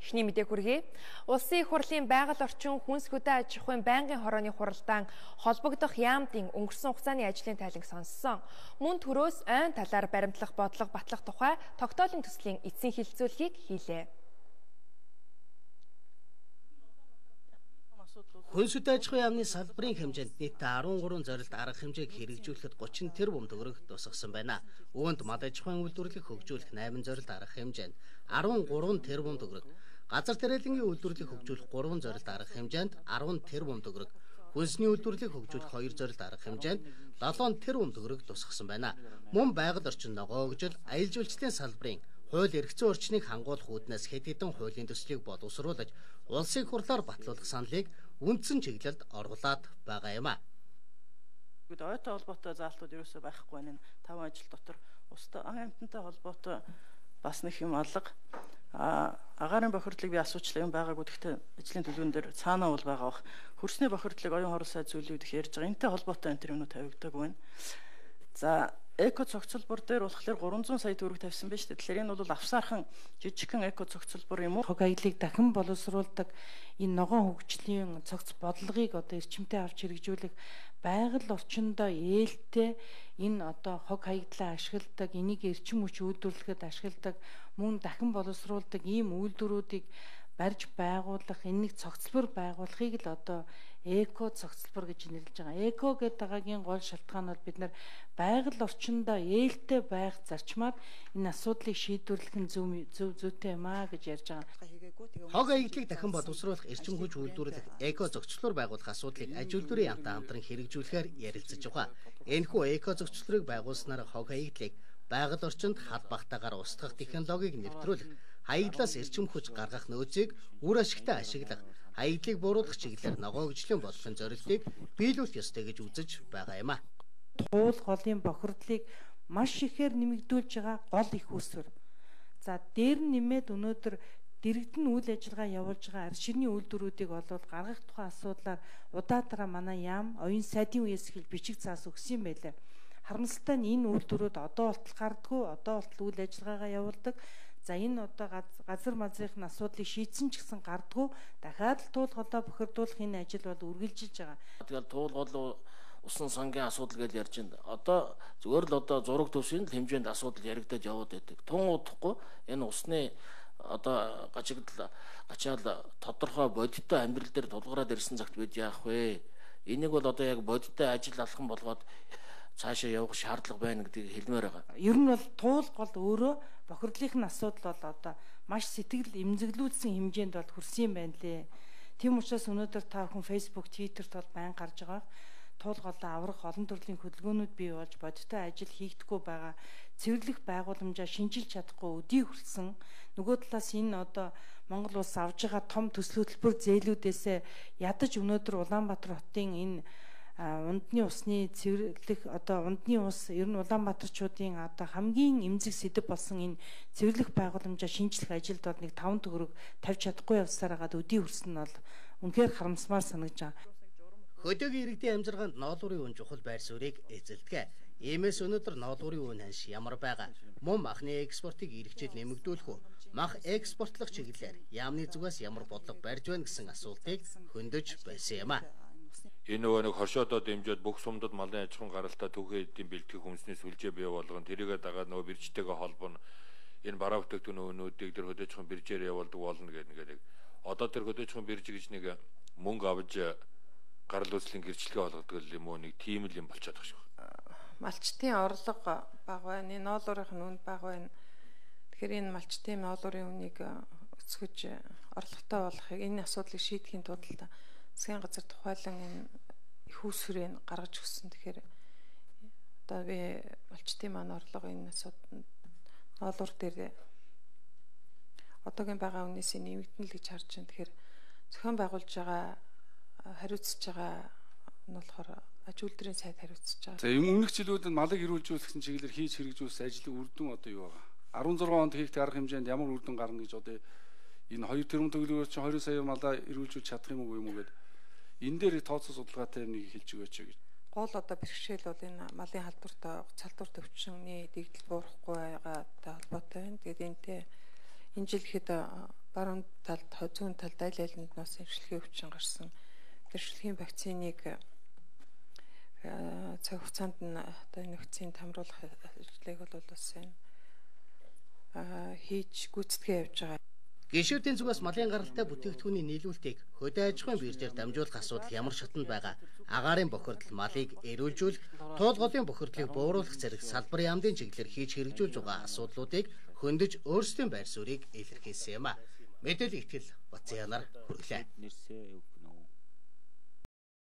Эхний мэдээ хүргэе. Улсын их хурлын байгаль орчин хүнс хөдөө аж ахуйн байнгын хорооны хуралдаан холбогдох яамдын өнгөрсөн хугацааны ажлын тайлаг сонссон. Мөн төрөөс ойн талаар баримтлах бодлого батлах тухай тогтоолын төслийн эцсийн хилцүүлгийг хийлээ. Хүнс хөдөө аж ахуйн яамны салбарын хэмжээнд нийт 13 зорилт арга хэмжээг хэрэгжүүлэхэд 30 тэрбум төгрөг тусгасан байна. Үүнд мал аж ахуйн үйлдвэрлэлийг хөгжүүлэх 8 зорилт арга хэмжээнд 13 тэрбум төгрөг, газар тариалангийн үйлдвэрлэлийг хөгжүүлэх 3 зорилт арга хэмжээнд 10 тэрбум төгрөг, хүнсний үйлдвэрлэлийг хөгжүүлэх 2 зорилт арга хэмжээнд 7 тэрбум төгрөг тусгасан байна. Мөн байгаль орчин ногоогжил, аялал жуулчлалын салбарын хууль эрх зүйн орчныг хангуулах үүднээс хэд хэдэн хуулийн төслийг боловсруулж, улсын хурлаар батлуулах саналыг үндсэн чиглэлд оруулаад байгаа юм. Ойтой холбоотой заалтууд ерөөсөө байхгүй байна. 5 ажил дотор устдаа амтантай холбоотой бас нэг юм алга. Агаарын бохирдлыг би асуучлаа юм байгаагүй. Гэхдээ ажлын төлөвөн дээр цаанаа бол байгаа бах. Хөрсний бохирдлыг оюун хорон сайд зүйлүүд их ярьж байгаа. Энтэй холбоотой энэ юмнууд тавигддаг байна. За эко цогцлбор дээр болохоор 300 сая төгрөг тавьсан байна шүү дээ. Тэгэхээр энэ бол авсаархан жижигхэн эко цогцлбор юм уу? Хог аяллыг дахин боловсруулдаг энэ ногоон хөгжлийн цогц бодлогыг одоо эрчимтэй авч хэрэгжүүлэх байгаль орчиндөө ээлтэй энэ одоо хог хаягдлаа ашигладаг, энийг эрчим хүч үйлдвэрлэхэд ашигладаг, мөн дахин боловсруулдаг ийм үйлдвэрүүдийг барьж байгуулах, энэ нэг цогцлбор байгуулахыг л одоо эко цогцлбор гэж нэрлэж байгаа. Эко гэдэг байгаагийн гол шалтгаан бол бид нар байгаль орчиндөө ээлтэй байх зарчмаар энэ асуудлыг шийдвэрлэх нь зүйтэй юм аа гэж ярьж байгаа. Хог аяллыг дахин боловсруулах, эрчим хүч үйлдвэрлэх, эко цогцлбор байгуулах асуудлыг аж үйлдвэрийн яамтай хамтран хэрэгжүүлэхээр ярилцаж байгаа. Энэхүү эко цогцлборыг байгуулснаар хог аяллыг байгаль орчинд хад багтаагаар устгах технологиг нэвтрүүлэх, хаяглаас эрчим хүч гаргах нөөцийг үр ашигтай ашиглах, хаяглыг бууруулах чиглэлээр ногоогжлын бодлогын зорилтыг биелүүлэх ёстой гэж үзэж байгаа юм. Туул голын бохирдлыг маш ихээр нэмэгдүүлж байгаа гол их усвар. За дээр нь нэмээд өнөөдөр дэрэгдэн үйл ажиллагаа явуулж байгаа ард ширний үйлдвэрүүдийг олвол гаргах тухай асуудлаар удаатараа манай яам оюун сайдын үеэс эхэлж бичиг цаас өгсөн юм байлаа. Харамсалтай нь энэ үйлдвэрүүд одоо болтол гардггүй, одоо болтол үйл ажиллагаагаа явуулдаг. За энэ одоо газар мазрын асуудлыг шийдсэн ч гэсэн гардггүй, дахиад л туул голоо бохирдуулах энэ ажил бол үргэлжилж байгаа. Тэгэл туул голоо усан сангийн асуудал гэж ярьж байна. Одоо зүгээр л одоо зураг төвшин л хэмжээнд асуудал яригдаад яваад байдаг. Тун удахгүй энэ усны одоо гачаал тодорхой бодиттой амьдрал дээр тулгараад ирсэн цагт бид яах вэ? Энийг бол одоо яг бодиттой ажил алхам болгоод цаашаа явах шаардлага байна гэдгийг хэлмээр байгаа. Ер нь бол туул гол өөрөө бохирдлын асуудал бол одоо маш сэтгэл эмзэглүүлсэн хэмжээнд бол хүрсэн юм байна лээ. Тийм учраас өнөөдөр та бүхэн Facebook, Twitter-т бол байн гарч байгаа. Туул голоо аврах олон төрлийн хөдөлгөөнүүд бий болж бодиттой ажил хийгдэхгүй байгаа. Цэвэрлэх байгууламжаа шинжилж чадахгүй өдий хүрсэн. Нөгөө талаас энэ одоо Монгол улс авж байгаа том төсөл хөтөлбөр зээлүүдээсээ ядаж өнөөдөр Улаанбаатар хотын энэ ундны усны цэвэрлэх одоо ундны ус ер нь Улаанбаатарчуудын одоо хамгийн эмзэг сэдэв болсон энэ цэвэрлэх байгууламжаа шинжлэх ажилд бол нэг 5 төгрөг тавьж чадахгүй явсаар хагаад өдий хүрсэн нь бол үнэхээр харамсмаар санагдаж байгаа. Хөдөөгийн иргэдийн амжиргаанд ноолуурын үн чухал байр суурийг эзэлдэг. Иймээс өнөөдөр ноолуурын үн ханш ямар байгаа? Мөн махны экспортыг эргэжил нэмэгдүүлэх үү? Мах экспортлох чиглэлээр яамны зүгээс ямар бодлого барьж байна гэсэн асуултыг хөндөж байсан юм а. Энэ нөгөө нэг хоршоодоо дэмжиж бүх сумдад малын аж ахуйн гаралтай түүхий эдийн бэлтгэх хүнсний сүлжээ бий болгон тэрийгээ дагаад нөгөө биржтэйгээ холбоно энэ бараа бүтээгдэхүүнүүдийг тэр хөдөө аж ахуйн биржээр явуулдаг болно гэдэг нэг одоо тэр хөдөө аж ахуйн бирж гэж нэг мөнгө авч гарал үүслийн гэрчлэгээ болгодог юм уу нэг тийм л юм болчиход байгаа шүү. Малчтын орлого бага байна. Энэ ноолуурын үн бага байна. Тэгэхээр энэ малчтын ноолуурын үнийг өсгөж орлоготой болохыг энэ асуудлыг шийдэхийн тулд засгийн газар тухайлан энэ их усврыг гаргаж өгсөн. Тэгэхээр одоо би малчтын маань орлого энэ асуудал ноолуур дээр одоогийн байгаа үнээс нэмэгдэнэ л гэж харж байна. Тэгэхээр зохион байгуулж байгаа хариуцж байгаа нь болохоор аж үйлдвэрийн сайд хариуцж байгаа. За өмнөх жилүүдэд малыг эрүүлжүүлсэн чиглэлээр хийж хэрэгжүүлсэн ажлын үр дүн одоо юу байгаа? 16 онд хийх арга хэмжээнд ямар үр дүн гарна гэж одоо энэ 2 тэрбум төгрөгөөр чинь 20 сая малаа эрүүлжүүлж чадах юм уу гэдэг энэ дээр тооцоо судалгаатай нэг хэлж өгөөч гэж. Гол одоо бэрхшээл бол энэ малын халдвар төвчний дэгдэл буурахгүй байгаатай холбоотой байна. Тэгээд энэ жил хэд баруун талд, зүүн талд аль алинд нас эмчилгээ өвчин гарсан. Тэршилхийн вакциныг цаг хугацаанд нь одоо энэ вакцины тамруулах ажлыг бол бас хийж гүйцэтгээ явьж байгаа. Гишүүдийн зүгээс малын гаралтай бүтээгдэхүүний нийлүүлэлтийг хөдөө аж ахуйн биржээр дамжуулах асуудал ямар шатанд байгаа. Агаарын бохирдол малыг эрүүлжүүлэх, туулгын бохирдлыг бууруулах зэрэг салбарын яамдын чиглэлээр хийж хэрэгжүүлж байгаа асуудлуудыг хөндөж өөрсдийн байр суурийг илэрхийлсэн юм а. Мэдээлэл итгэл Бацянаар хүргэлээ.